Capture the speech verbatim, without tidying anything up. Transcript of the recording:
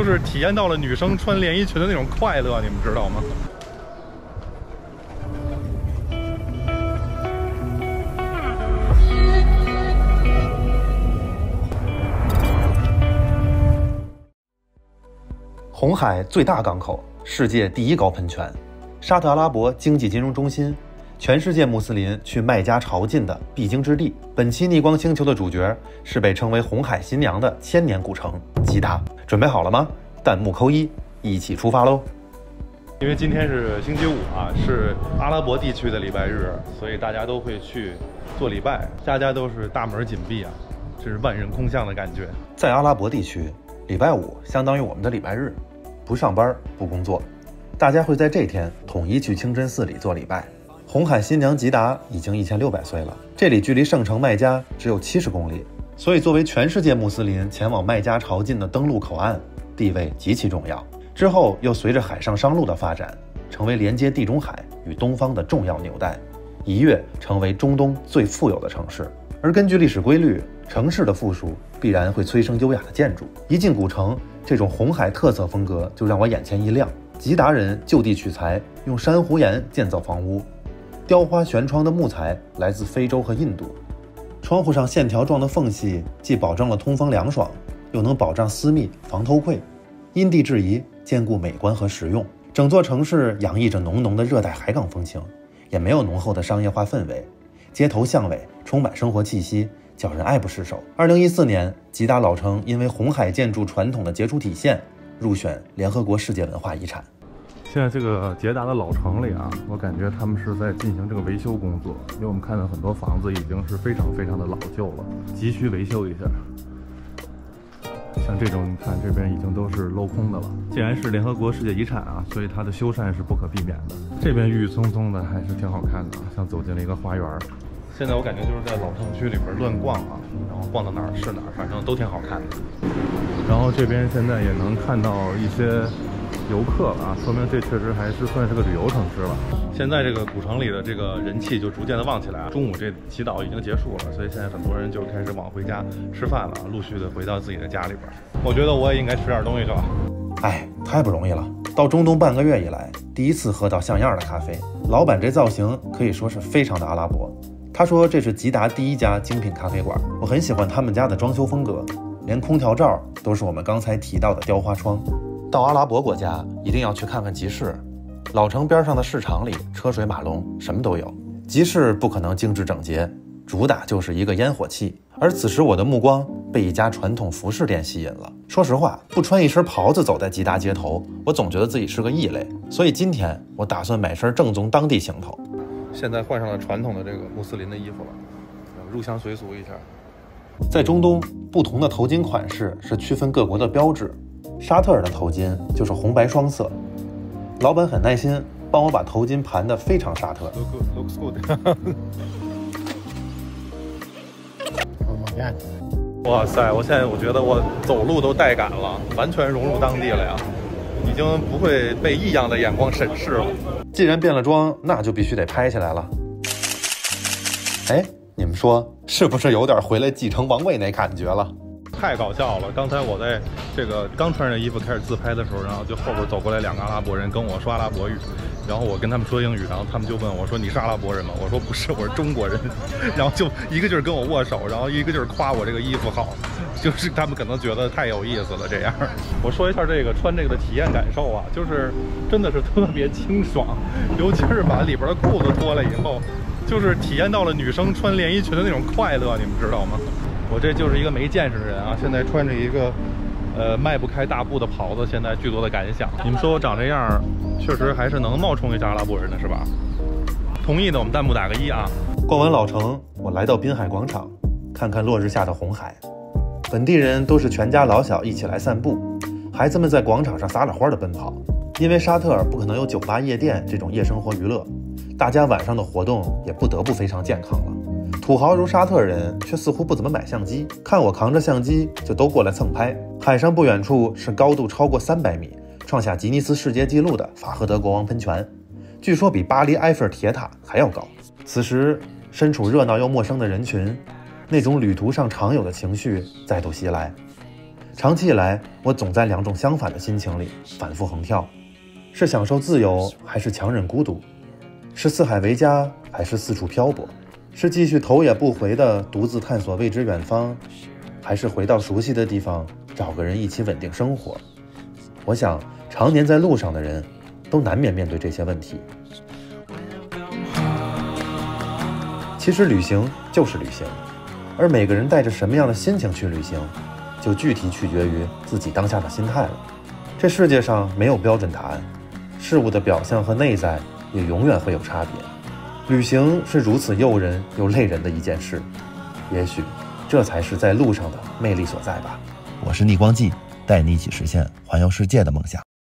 就是体验到了女生穿连衣裙的那种快乐，你们知道吗？ 红海最大港口，世界第一高喷泉，沙特阿拉伯经济金融中心，全世界穆斯林去麦加朝觐的必经之地。本期逆光星球的主角是被称为红海新娘的千年古城吉达。准备好了吗？弹幕扣一，一起出发喽！ 因为今天是星期五啊，是阿拉伯地区的礼拜日，所以大家都会去做礼拜，家家都是大门紧闭啊，这是万人空巷的感觉。 在阿拉伯地区，礼拜五相当于我们的礼拜日，不上班不工作，大家会在这天统一去清真寺里做礼拜。红海新娘吉达已经一千六百岁了，这里距离圣城麦加只有七十公里，所以作为全世界穆斯林前往麦加朝觐的登陆口岸，地位极其重要。之后又随着海上商路的发展，成为连接地中海与东方的重要纽带，一跃成为中东最富有的城市。而根据历史规律，城市的富庶必然会催生优雅的建筑。一进古城，这种红海特色风格就让我眼前一亮。吉达人就地取材，用珊瑚岩建造房屋，雕花悬窗的木材来自非洲和印度，窗户上线条状的缝隙既保证了通风凉爽，又能保障私密防偷窥，因地制宜，兼顾美观和实用。整座城市洋溢着浓浓的热带海港风情，也没有浓厚的商业化氛围，街头巷尾充满生活气息，叫人爱不释手。二零一四年，吉达老城因为红海建筑传统的杰出体现，入选联合国世界文化遗产。 现在这个捷达的老城里啊，我感觉他们是在进行这个维修工作，因为我们看到很多房子已经是非常非常的老旧了，急需维修一下。像这种，你看这边已经都是镂空的了。既然是联合国世界遗产啊，所以它的修缮是不可避免的。这边郁郁葱葱的，还是挺好看的，像走进了一个花园。现在我感觉就是在老城区里边乱逛啊，然后逛到哪儿是哪儿，反正都挺好看的。然后这边现在也能看到一些游客了啊，说明这确实还是算是个旅游城市了。现在这个古城里的这个人气就逐渐的旺起来啊。中午这祈祷已经结束了，所以现在很多人就开始往回家吃饭了，陆续的回到自己的家里边。我觉得我也应该吃点东西去了。 哎，太不容易了！到中东半个月以来，第一次喝到像样的咖啡。老板这造型可以说是非常的阿拉伯。他说这是吉达第一家精品咖啡馆，我很喜欢他们家的装修风格，连空调罩都是我们刚才提到的雕花窗。到阿拉伯国家一定要去看看集市，老城边上的市场里车水马龙，什么都有。集市不可能精致整洁，主打就是一个烟火气。而此时我的目光被一家传统服饰店吸引了。说实话，不穿一身袍子走在吉达街头，我总觉得自己是个异类，所以今天我打算买身正宗当地行头。 现在换上了传统的这个穆斯林的衣服了，入乡随俗一下。 在中东，不同的头巾款式是区分各国的标志。沙特人的头巾就是红白双色，老板很耐心，帮我把头巾盘得非常沙特。 Look good, looks good. 哇塞！我现在我觉得我走路都带感了，完全融入当地了呀，已经不会被异样的眼光审视了。 既然变了装，那就必须得拍起来了。哎，你们说是不是有点回来继承王位那感觉了？ 太搞笑了！刚才我在这个刚穿上衣服开始自拍的时候，然后就后边走过来两个阿拉伯人跟我说阿拉伯语，然后我跟他们说英语，然后他们就问我说你是阿拉伯人吗？我说不是，我是中国人。然后就一个劲儿跟我握手，然后一个劲儿夸我这个衣服好，就是他们可能觉得太有意思了这样。我说一下这个穿这个的体验感受啊，就是真的是特别清爽，尤其是把里边的裤子脱了以后，就是体验到了女生穿连衣裙的那种快乐，你们知道吗？我这就是一个没见识的人啊，现在穿着一个呃迈不开大步的袍子，现在巨多的感想。你们说我长这样，确实还是能冒充一下阿拉伯人的是吧？同意的我们弹幕打个一啊。 逛完老城，我来到滨海广场，看看落日下的红海。本地人都是全家老小一起来散步，孩子们在广场上撒了欢的奔跑。因为沙特不可能有酒吧夜店这种夜生活娱乐，大家晚上的活动也不得不非常健康了。土豪如沙特人却似乎不怎么买相机，看我扛着相机就都过来蹭拍。海上不远处是高度超过三百米，创下吉尼斯世界纪录的法赫德国王喷泉，据说比巴黎埃菲尔铁塔还要高。此时身处热闹又陌生的人群，那种旅途上常有的情绪再度袭来。 长期以来，我总在两种相反的心情里反复横跳，是享受自由，还是强忍孤独？是四海为家，还是四处漂泊？是继续头也不回地独自探索未知远方，还是回到熟悉的地方，找个人一起稳定生活？我想，常年在路上的人，都难免面对这些问题。其实旅行就是旅行，而每个人带着什么样的心情去旅行，就具体取决于自己当下的心态了。这世界上没有标准答案，事物的表象和内在也永远会有差别。旅行是如此诱人又累人的一件事，也许这才是在路上的魅力所在吧。 我是逆光记，带你一起实现环游世界的梦想。